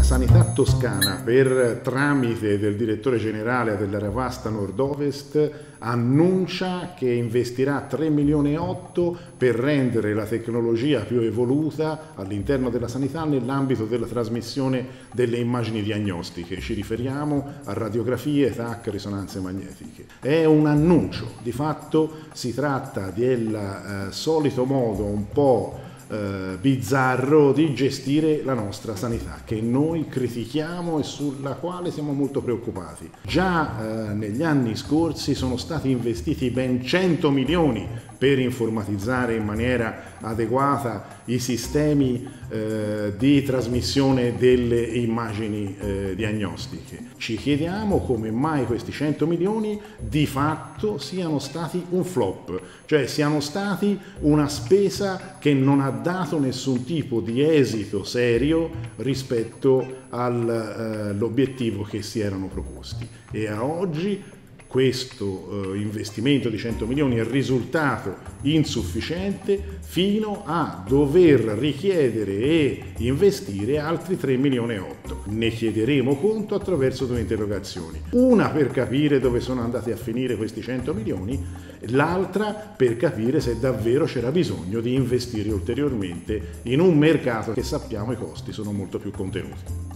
sanità toscana, per tramite del direttore generale dell'area vasta nord-ovest, annuncia che investirà 3,8 milioni per rendere la tecnologia più evoluta all'interno della sanità nell'ambito della trasmissione delle immagini diagnostiche. Ci riferiamo a radiografie, TAC, risonanze magnetiche. È un annuncio, di fatto si tratta del solito modo un po' bizzarro di gestire la nostra sanità, che noi critichiamo e sulla quale siamo molto preoccupati. Già negli anni scorsi sono stati investiti ben 100 milioni per informatizzare in maniera adeguata i sistemi di trasmissione delle immagini diagnostiche. Ci chiediamo come mai questi 100 milioni di fatto siano stati un flop, cioè siano stati una spesa che non ha dato nessun tipo di esito serio rispetto all'obiettivo che si erano proposti. E a oggi questo investimento di 100 milioni è risultato insufficiente fino a dover richiedere e investire altri 3,8 milioni. Ne chiederemo conto attraverso 2 interrogazioni. Una per capire dove sono andati a finire questi 100 milioni, l'altra per capire se davvero c'era bisogno di investire ulteriormente in un mercato che sappiamo i costi sono molto più contenuti.